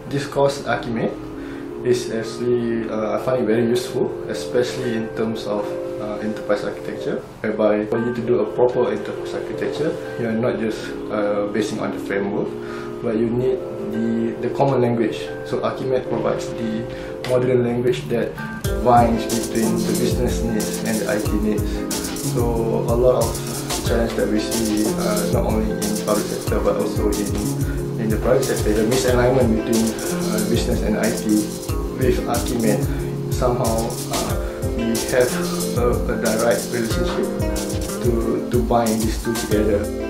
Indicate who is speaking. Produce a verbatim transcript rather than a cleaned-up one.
Speaker 1: this course, ArchiMate, is actually, uh, I find it very useful, especially in terms of uh, enterprise architecture, whereby for you to do a proper enterprise architecture, you are not just uh, basing on the framework, but you need the, the common language. So ArchiMate provides the modern language that binds between the business needs and the I T needs. So a lot of challenge that we see, uh, not only in public sector but also in in the private sector, the misalignment between uh, business and I T. With ArchiMate, somehow uh, we have a, a direct relationship to to bind these two together.